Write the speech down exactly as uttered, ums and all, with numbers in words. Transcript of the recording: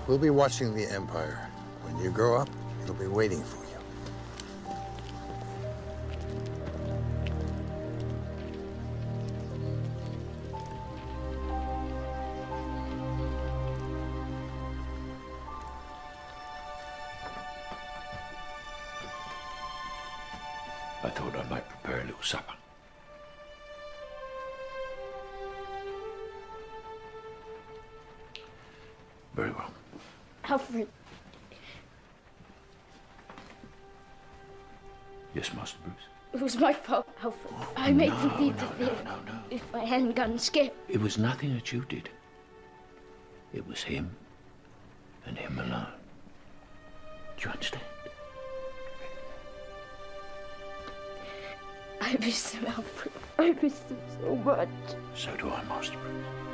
We'll be watching the Empire. When you grow up, it'll be waiting for you. I thought I might prepare a little supper. Very well. Alfred. Yes, Master Bruce? It was my fault, Alfred. Oh, I made no, them interfere. No, no, no, no. If I hadn't gotten scared. It was nothing that you did. It was him, and him alone. Do you understand? I miss him, Alfred. I miss him so much. So do I, Master Bruce.